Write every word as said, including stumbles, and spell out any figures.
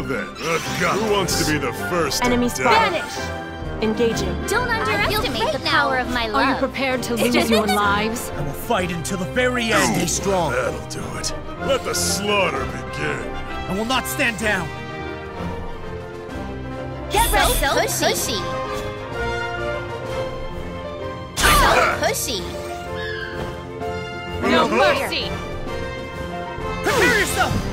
Now then, who wants to be the first Enemy to die? Vanish! Engaging. Don't underestimate the power of my love. Are you prepared to lose your lives? I will fight until the very end. Stay strong. That'll do it. Let the slaughter begin. I will not stand down. Get ready, so pushy. pushy. So pushy. No mercy! Prepare yourself!